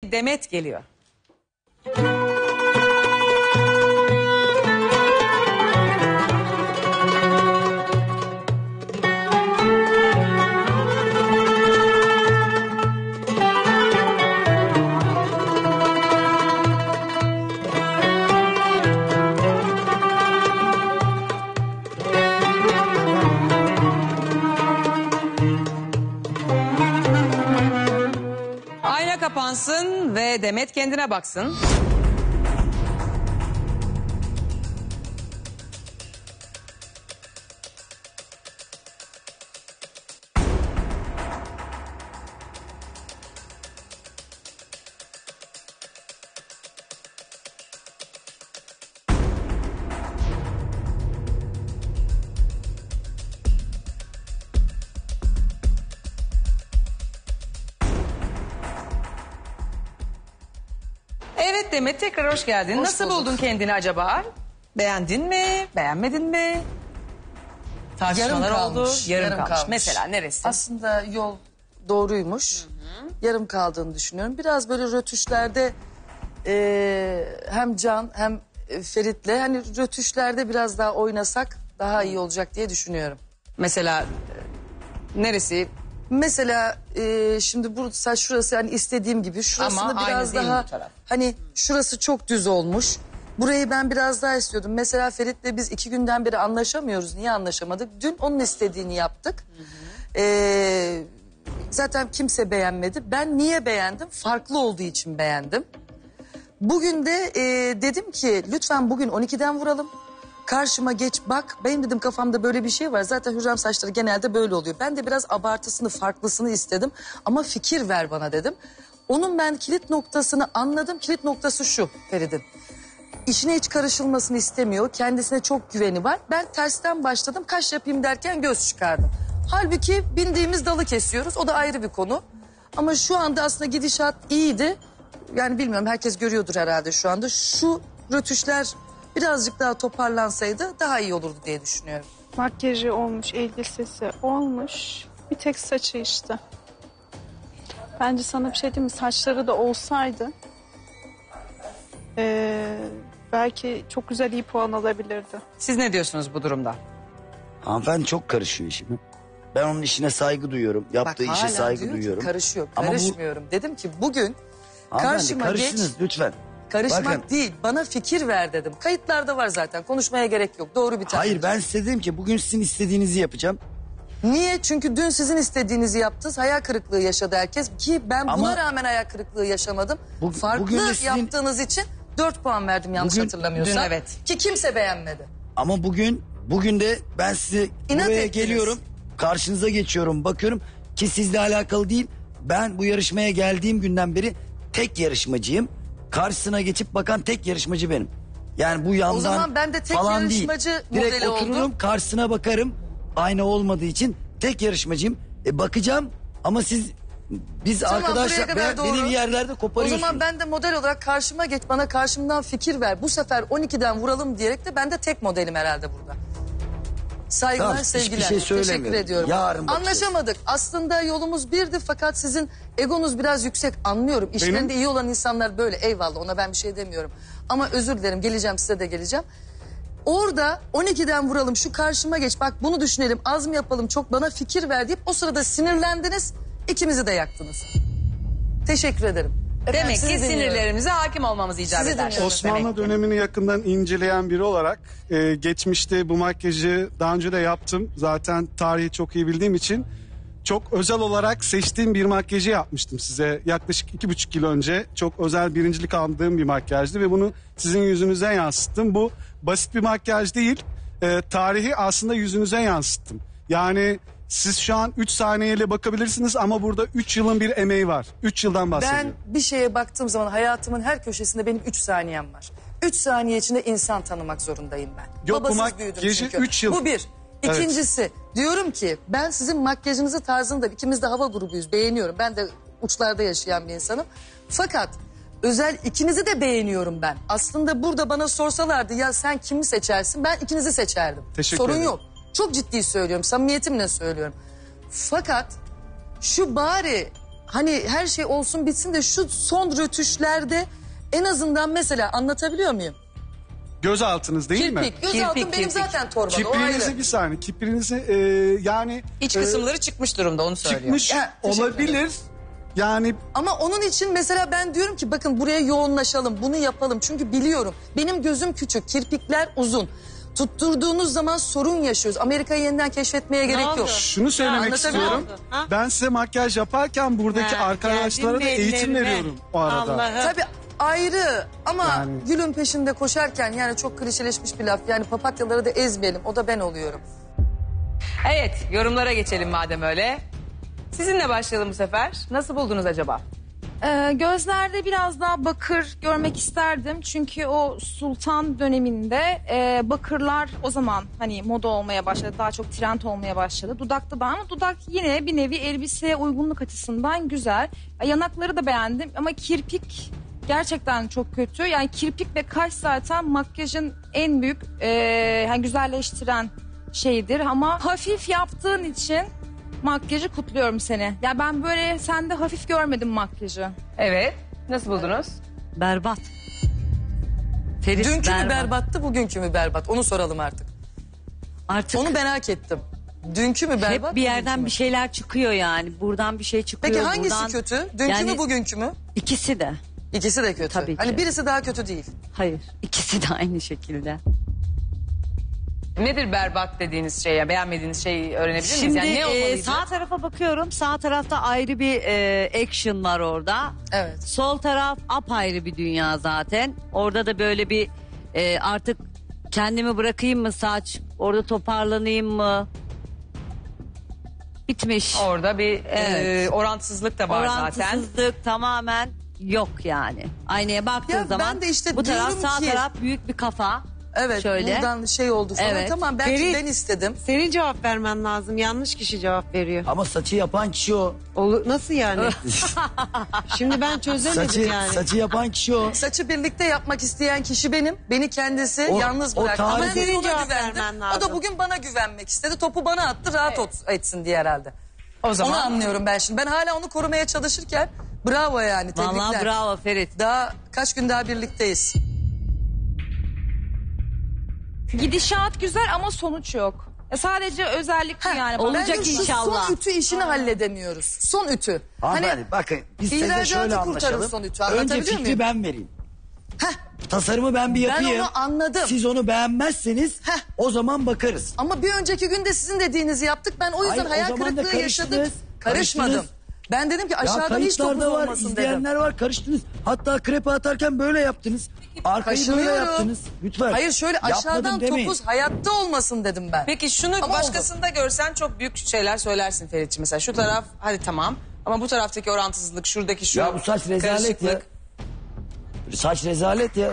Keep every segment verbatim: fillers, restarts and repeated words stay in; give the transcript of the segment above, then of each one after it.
Demet geliyor. Ayna kapansın ve Demet kendine baksın. Evet Demet, tekrar hoş geldin. Hoş Nasıl bulduk. buldun kendini acaba? Beğendin mi? Beğenmedin mi? Tartışmalar Yarım oldu. kalmış, Yarım, yarım kalmış. kalmış. Mesela neresi? Aslında yol doğruymuş. Hı hı. Yarım kaldığını düşünüyorum. Biraz böyle rötuşlerde e, hem Can hem Ferit'le hani rötuşlerde biraz daha oynasak daha iyi olacak diye düşünüyorum. Mesela e, neresi? Mesela e, şimdi burada şurası hani istediğim gibi şurasını Ama aynı biraz değil mi daha bu taraf? hani şurası çok düz olmuş. Burayı ben biraz daha istiyordum. Mesela Ferit'le biz iki günden beri anlaşamıyoruz. Niye anlaşamadık? Dün onun istediğini yaptık. Hı hı. E, zaten kimse beğenmedi. Ben niye beğendim? Farklı olduğu için beğendim. Bugün de e, dedim ki lütfen bugün on ikiden vuralım. Karşıma geç bak. Benim dedim kafamda böyle bir şey var. Zaten Hürrem saçları genelde böyle oluyor. Ben de biraz abartısını, farklısını istedim. Ama fikir ver bana dedim. Onun ben kilit noktasını anladım. Kilit noktası şu Ferit'in. İşine hiç karışılmasını istemiyor. Kendisine çok güveni var. Ben tersten başladım. Kaş yapayım derken göz çıkardım. Halbuki bindiğimiz dalı kesiyoruz. O da ayrı bir konu. Ama şu anda aslında gidişat iyiydi. Yani bilmiyorum, herkes görüyordur herhalde şu anda. Şu rötuşlar birazcık daha toparlansaydı daha iyi olurdu diye düşünüyorum. Makyajı olmuş, elbisesi olmuş. Bir tek saçı işte. Bence sana bir şey diyeyim mi? Saçları da olsaydı ee, belki çok güzel iyi puan alabilirdi. Siz ne diyorsunuz bu durumda? Hanımefendi çok karışıyor işime. Ben onun işine saygı duyuyorum. Yaptığı Bak, işe hala saygı diyor ki duyuyorum. karışıyor, Ama bu- karışmıyorum. Dedim ki bugün Hanımefendi karşıma geç, karışınız lütfen. karışmak Bakın, değil, bana fikir ver dedim. Kayıtlarda var zaten, konuşmaya gerek yok. Doğru bir tane. hayır ben size dedim ki bugün sizin istediğinizi yapacağım. Niye? Çünkü dün sizin istediğinizi yaptınız. Hayal kırıklığı yaşadı herkes. Ki ben buna Ama- rağmen hayal kırıklığı yaşamadım. Bu- Farklı bugün de sizin- yaptığınız için dört puan verdim yanlış Bugün- hatırlamıyorsam. Dün evet. Ki kimse beğenmedi. Ama bugün bugün de ben size İnat buraya ettiniz. geliyorum. Karşınıza geçiyorum, bakıyorum ki sizle alakalı değil. Ben bu yarışmaya geldiğim günden beri tek yarışmacıyım. Karşısına geçip bakan tek yarışmacı benim. Yani bu yandan O zaman ben de tek falan yarışmacı değil. Direkt modeli otururum oldum. karşısına bakarım. Aynı olmadığı için tek yarışmacıyım. E, bakacağım ama siz biz Tamam, buraya arkadaşlar kadar ben, doğru. beni bir yerlerde O koparıyorsunuz. zaman ben de model olarak karşıma geç, bana karşımdan fikir ver. Bu sefer on ikiden vuralım diyerek de ben de tek modelim herhalde burada. Saygılar, Tamam, hiçbir sevgiler. şey Teşekkür söylemiyorum. ediyorum. Yarın bakacağız. Anlaşamadık. Aslında yolumuz birdi fakat sizin egonuz biraz yüksek, anlıyorum. İşlerinde iyi olan insanlar böyle, eyvallah, ona ben bir şey demiyorum. Ama özür dilerim, geleceğim, size de geleceğim. Orada on ikiden vuralım, şu karşıma geç, bak bunu düşünelim, az mı yapalım, çok bana fikir ver deyip o sırada sinirlendiniz, ikimizi de yaktınız. Teşekkür ederim. Efendim, Demek sizi ki dinliyorum. sinirlerimize hakim olmamız icap Sizi eder. dinliyorum. Osmanlı Demek ki. dönemini yakından inceleyen biri olarak e, geçmişte bu makyajı daha önce de yaptım. Zaten tarihi çok iyi bildiğim için çok özel olarak seçtiğim bir makyajı yapmıştım size. Yaklaşık iki buçuk yıl önce çok özel birincilik aldığım bir makyajdı ve bunu sizin yüzünüze yansıttım. Bu basit bir makyaj değil, e, tarihi aslında yüzünüze yansıttım. Yani siz şu an üç saniyeyle bakabilirsiniz ama burada üç yılın bir emeği var. üç yıldan bahsediyorum. Ben bir şeye baktığım zaman hayatımın her köşesinde benim üç saniyem var. üç saniye içinde insan tanımak zorundayım ben. Yok, bu Babasız büyüdüm makyajı çünkü. üç yıl. Bu bir. Evet. İkincisi diyorum ki ben sizin makyajınızı, tarzını da, ikimiz de hava grubuyuz, beğeniyorum. Ben de uçlarda yaşayan bir insanım. Fakat özel ikinizi de beğeniyorum ben. Aslında burada bana sorsalardı ya sen kimi seçersin, ben ikinizi seçerdim. Teşekkür Sorun ederim. yok. Çok ciddi söylüyorum, samimiyetimle söylüyorum. Fakat şu bari hani her şey olsun bitsin de şu son rötuşlarda en azından mesela anlatabiliyor muyum? Göz altınız değil mi? Kirpik, gözaltım Kirpik, benim kirpik. zaten torbalı o ayrı. Kipriğinizi bir saniye. Kipriğinizi e, yani İç e, kısımları çıkmış durumda onu söylüyor. çıkmış Ya, teşekkür olabilir. Yani Ama onun için mesela ben diyorum ki bakın buraya yoğunlaşalım, bunu yapalım. Çünkü biliyorum benim gözüm küçük, kirpikler uzun. Tutturduğunuz zaman sorun yaşıyoruz. Amerika'yı yeniden keşfetmeye gerek oldu? yok. şunu söylemek anlatabiliyor istiyorum. muyum? Ha? Ben size makyaj yaparken buradaki Ha, arkadaşlara da geldin mi eğitim ellerime? veriyorum o arada. Allah'ım. Tabii ayrı ama Yani- gülün peşinde koşarken yani çok klişeleşmiş bir laf. Yani papatyaları da ezmeyelim, o da ben oluyorum. Evet, yorumlara geçelim madem öyle. Sizinle başlayalım bu sefer. Nasıl buldunuz acaba? Ee, gözlerde biraz daha bakır görmek isterdim. Çünkü o sultan döneminde e, bakırlar o zaman hani moda olmaya başladı. Daha çok trend olmaya başladı. Dudakta da ama dudak yine bir nevi elbiseye uygunluk açısından güzel. Yanakları da beğendim ama kirpik gerçekten çok kötü. Yani kirpik ve kaş zaten makyajın en büyük e, yani güzelleştiren şeydir. Ama hafif yaptığın için makyajı kutluyorum seni. Ya ben böyle sende hafif görmedim makyajı. Evet, nasıl buldunuz? Berbat. Ferit Dünkü berbat. mü berbattı, bugünkü mü berbat? Onu soralım artık. Artık Onu merak ettim. Dünkü mü berbat? hep bir bugünkü yerden mü? bir şeyler çıkıyor yani. Buradan bir şey çıkıyor. Peki hangisi buradan... kötü? Dünkü Yani mü bugünkü mü? İkisi de. İkisi de kötü. Tabii ki. Hani birisi daha kötü değil. Hayır. İkisi de aynı şekilde. Nedir berbat dediğiniz şey, ya beğenmediğiniz şeyi öğrenebilir miyiz? Şimdi Yani ne e, olmalıydı? sağ tarafa bakıyorum. Sağ tarafta ayrı bir e, action var orada. Evet. Sol taraf apayrı bir dünya zaten. Orada da böyle bir e, artık kendimi bırakayım mı saç? Orada toparlanayım mı? Bitmiş. Orada bir Evet. e, orantısızlık da var zaten. Orantısızlık tamamen yok yani. Aynaya baktığın Ya ben zaman de işte bu taraf diyorum sağ ki- taraf büyük bir kafa. Evet, Şöyle. buradan şey oldu falan. Evet. Tamam belki Ferit. ben istedim. Senin cevap vermen lazım. Yanlış kişi cevap veriyor. Ama saçı yapan kişi o. Olu- Nasıl yani? Şimdi ben çözemedim Saçı, yani. saçı yapan kişi o. Saçı birlikte yapmak isteyen kişi benim. Beni kendisi O- yalnız o bıraktı. Ama tarih- ben Senin ona cevap güvendim. vermen O lazım. da bugün bana güvenmek istedi. Topu bana attı, rahat ot- etsin diye herhalde. O zaman Onu anlıyorum ben şimdi. Ben hala onu korumaya çalışırken bravo yani, tebrikler. Vallahi bravo Ferit. Daha kaç gün daha birlikteyiz. Gidişat güzel ama sonuç yok. Ya sadece özellik bu yani. olacak Bence şu inşallah. son ütü işini halledemiyoruz. Son ütü. Hanımefendi Hani bakın biz size ihracatı şöyle kurtarırız anlaşalım. son ütü, Önce anlatabiliyor fikri muyum? ben vereyim. Tasarımı ben bir Ben yapayım. onu anladım. Siz onu beğenmezseniz Heh. o zaman bakarız. ama bir önceki günde sizin dediğinizi yaptık. Ben o yüzden Hayır, o hayal zaman da kırıklığı yaşadım. karıştınız, Karışmadım. karıştınız. Ben dedim ki Ya aşağıdan hiç topuz kayıtlarda var, olmasın dedim. izleyenler var, karıştınız. Hatta krepe atarken böyle yaptınız. Arkayı böyle Kaşınıyorum. yaptınız. Lütfen. Hayır şöyle Yapmadım aşağıdan demeyin. topuz hayatta olmasın dedim ben. peki şunu Ama başkasında görsen çok büyük şeyler söylersin Ferit'ciğim. Mesela şu taraf hadi tamam ama bu taraftaki orantısızlık, şuradaki şu Ya bu saç rezalet ya. karışıklık. Saç rezalet ya.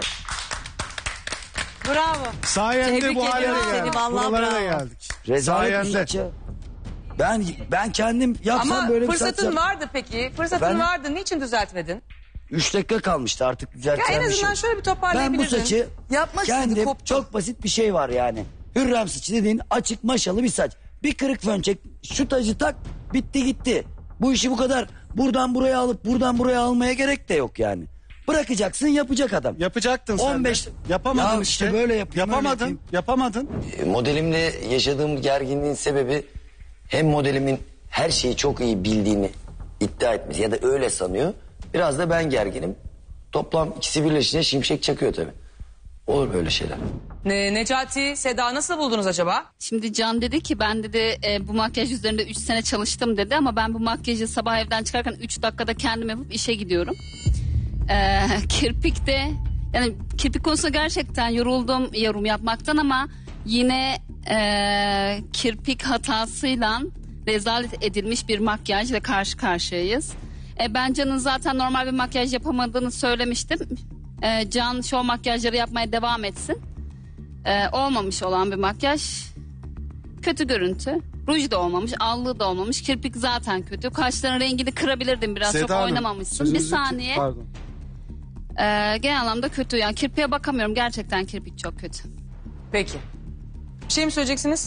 Bravo. Sayende Tebrik bu hale de ediyorum seni, geldik. vallahi Buralara da bravo. geldik. Rezalet bir Sayende. saç ya. Ben, ben kendim yapsam Ama böyle bir saç fırsatın yap- vardı peki. Fırsatın Ben- vardı. Niçin düzeltmedin? Üç dakika kalmıştı artık Ya düzelteceğim en bir azından şey. şöyle bir Ben bu toparlayabilirdin. saçı Yapmak istedi, kendim koptu. çok basit bir şey var yani. Hürrem saçı dediğin açık maşalı bir saç. Bir kırık fön çek, şu tacı tak, bitti gitti. Bu işi bu kadar buradan buraya alıp buradan buraya almaya gerek de yok yani. Bırakacaksın, yapacak adam. Yapacaktın sen on beş de. Yapamadın Ya işte. işte böyle yapayım, öyle Yapamadın. yapayım. Yapamadın. Modelimle yaşadığım gerginliğin sebebi hem modelimin her şeyi çok iyi bildiğini iddia etmesi ya da öyle sanıyor. Biraz da ben gerginim. Toplam ikisi birleşince şimşek çakıyor tabii. Olur böyle şeyler. Ne, Necati, Seda nasıl buldunuz acaba? Şimdi Can dedi ki ben dedi e, bu makyaj üzerinde üç sene çalıştım dedi ama ben bu makyajı sabah evden çıkarken üç dakikada kendim yapıp işe gidiyorum. E, kirpikte yani kirpik konusunda gerçekten yoruldum yorum yapmaktan ama yine e, kirpik hatasıyla rezalet edilmiş bir makyajla karşı karşıyayız. E, ben Can'ın zaten normal bir makyaj yapamadığını söylemiştim. E, Can şov makyajları yapmaya devam etsin. E, olmamış olan bir makyaj. Kötü görüntü. Ruj da olmamış, allığı da olmamış. Kirpik zaten kötü. Kaşların rengini kırabilirdim biraz. Seda çok Hanım, oynamamışsın. Bir sözünüzü- saniye. Pardon. E, genel anlamda kötü. Yani kirpiğe bakamıyorum. Gerçekten kirpik çok kötü. Peki. Bir şey mi söyleyeceksiniz?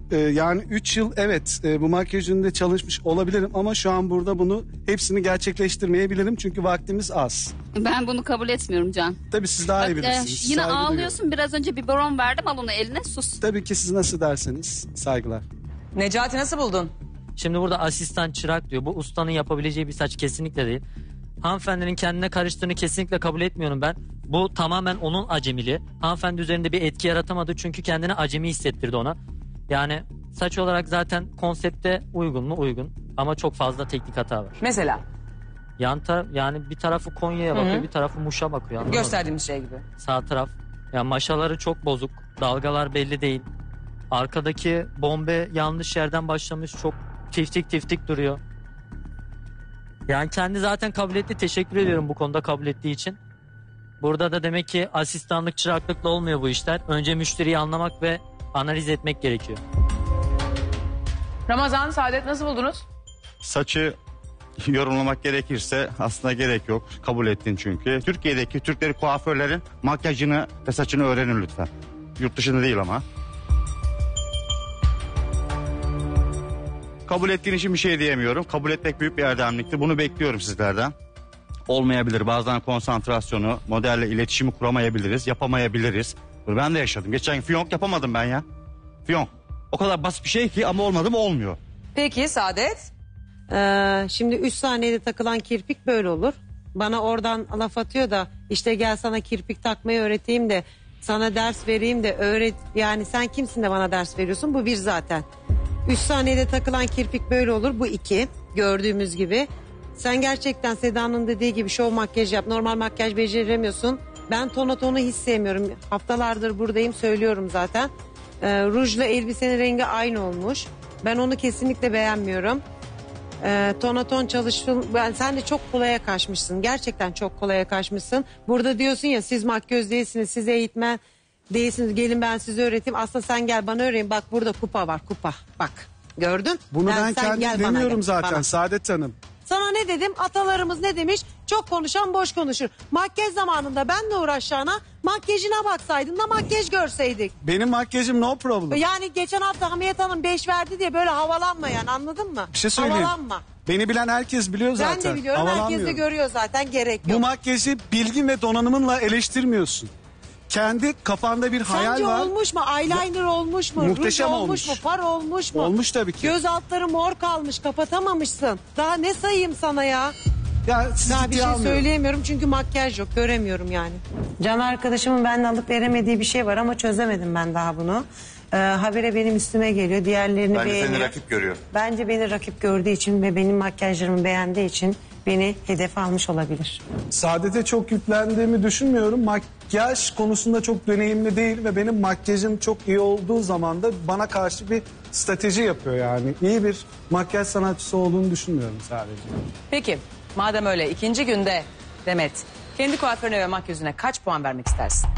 Ee, yani üç yıl evet e, bu makyaj ürününde çalışmış olabilirim ama şu an burada bunu hepsini gerçekleştirmeyebilirim çünkü vaktimiz az. Ben bunu kabul etmiyorum Can. Tabii siz daha iyi Bak, e, bilirsiniz. yine Saygı ağlıyorsun. duyuyorum. Biraz önce biberon verdim, al onu eline, sus. Tabii ki siz nasıl derseniz saygılar. Necati nasıl buldun? Şimdi burada asistan çırak diyor. Bu ustanın yapabileceği bir saç kesinlikle değil. Hanımefendinin kendine karıştığını kesinlikle kabul etmiyorum ben. Bu tamamen onun acemiliği. Hanımefendi üzerinde bir etki yaratamadı çünkü kendini acemi hissettirdi ona. Yani saç olarak zaten konsepte uygun mu? Uygun. Ama çok fazla teknik hata var. Mesela Yan taraf yani bir tarafı Konya'ya bakıyor, Hı hı. bir tarafı Muş'a bakıyor. anladın mı? gösterdiğimiz şey gibi. Sağ taraf. Yani maşaları çok bozuk. Dalgalar belli değil. Arkadaki bombe yanlış yerden başlamış. Çok tiftik tiftik duruyor. Yani kendi zaten kabul etti. Teşekkür ediyorum bu konuda kabul ettiği için. Burada da demek ki asistanlık, çıraklıkla olmuyor bu işler. Önce müşteriyi anlamak ve analiz etmek gerekiyor. Ramazan, Saadet nasıl buldunuz? Saçı yorumlamak gerekirse aslında gerek yok. Kabul ettin çünkü. Türkiye'deki Türkleri kuaförlerin makyajını ve saçını öğrenin lütfen. Yurt dışında değil ama. Kabul ettiğin için bir şey diyemiyorum. Kabul etmek büyük bir erdemliktir. Bunu bekliyorum sizlerden. Olmayabilir. Bazen konsantrasyonu, modelle iletişimi kuramayabiliriz. Yapamayabiliriz. Bunu ben de yaşadım. Geçen gün fiyonk yapamadım ben ya. Fiyonk. O kadar basit bir şey ki ama olmadı mı olmuyor. Peki Saadet? Ee, şimdi üç saniyede takılan kirpik böyle olur. Bana oradan laf atıyor da işte gel sana kirpik takmayı öğreteyim de sana ders vereyim de öğret. Yani sen kimsin de bana ders veriyorsun? Bu bir zaten. Üç saniyede takılan kirpik böyle olur. Bu iki. Gördüğümüz gibi. Sen gerçekten Seda'nın dediği gibi şov makyaj yap. Normal makyaj beceremiyorsun. Ben tona tonu hiç sevmiyorum. Haftalardır buradayım, söylüyorum zaten. Ee, rujla elbisenin rengi aynı olmuş. Ben onu kesinlikle beğenmiyorum. Ee, tona ton çalıştın. Ben, sen de çok kolaya kaçmışsın. Gerçekten çok kolaya kaçmışsın. Burada diyorsun ya siz makyöz değilsiniz, siz eğitmen değilsiniz. Gelin ben size öğreteyim. Aslında sen gel bana öğretin. Bak burada kupa var, kupa. Bak gördün? Bunu ben, sen kendim gel bana demiyorum gel, zaten bana. Saadet Hanım. Sana ne dedim? Atalarımız ne demiş? Çok konuşan boş konuşur. Makyaj zamanında benle uğraşacağına makyajına baksaydın da makyaj görseydik. Benim makyajım no problem. Yani geçen hafta Hamiyet Hanım beş verdi diye böyle havalanma yani, anladın mı? Bir şey söyleyeyim. Havalanma. Beni bilen herkes biliyor zaten. Ben de biliyorum, herkes de Havalanmıyorum. görüyor zaten, gerek yok. Bu makyajı bilgin ve donanımınla eleştirmiyorsun. Kendi kafanda bir hayal Sence var. olmuş mu? Eyeliner olmuş mu? Muhteşem Ruj olmuş, olmuş. mu? Far olmuş mu? Olmuş tabii ki. Göz altları mor kalmış, kapatamamışsın. Daha ne sayayım sana ya? Ya sizi Daha bir ciddiye şey almıyorum. söyleyemiyorum çünkü makyaj yok, göremiyorum yani. Can arkadaşımın benden alıp veremediği bir şey var ama çözemedim ben daha bunu. Ee, habire benim üstüme geliyor, diğerlerini Bence beğeniyor. seni rakip görüyor. Bence beni rakip gördüğü için ve benim makyajlarımı beğendiği için beni hedef almış olabilir. Saadet'e çok yüklendiğimi düşünmüyorum. Makyaj konusunda çok deneyimli değil ve benim makyajım çok iyi olduğu zaman da bana karşı bir strateji yapıyor yani. İyi bir makyaj sanatçısı olduğunu düşünmüyorum sadece. Peki madem öyle ikinci günde Demet kendi kuaförüne ve makyözüne kaç puan vermek istersin?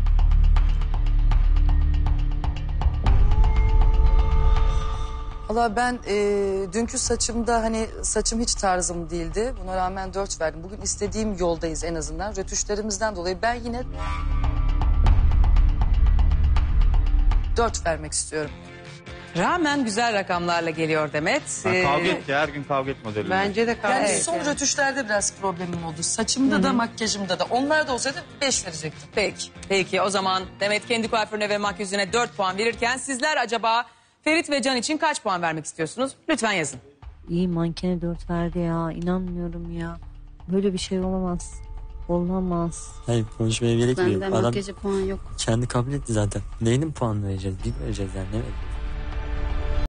Valla ben e, dünkü saçımda hani saçım hiç tarzım değildi. Buna rağmen dört verdim. Bugün istediğim yoldayız en azından. Rötuşlarımızdan dolayı ben yine dört vermek istiyorum. Rağmen güzel rakamlarla geliyor Demet. Ha, Ee, kavga et ya, her gün kavga et modelinde. Bence de kavga Yani et son yani. rötuşlarda biraz problemim oldu. Saçımda da makyajımda da. Onlar da olsaydı beş verecektim. Peki. Peki o zaman Demet kendi kuaförüne ve makyözüne dört puan verirken sizler acaba Ferit ve Can için kaç puan vermek istiyorsunuz? Lütfen yazın. İyi mankene dört verdi ya. İnanmıyorum ya. Böyle bir şey olamaz. Olamaz. Hayır konuşmaya gerek Bende yok. Adam makyaja puan yok. kendi kabul etti zaten. Neyinin puan vereceğiz? Bir vereceğiz yani. Ne vereceğiz?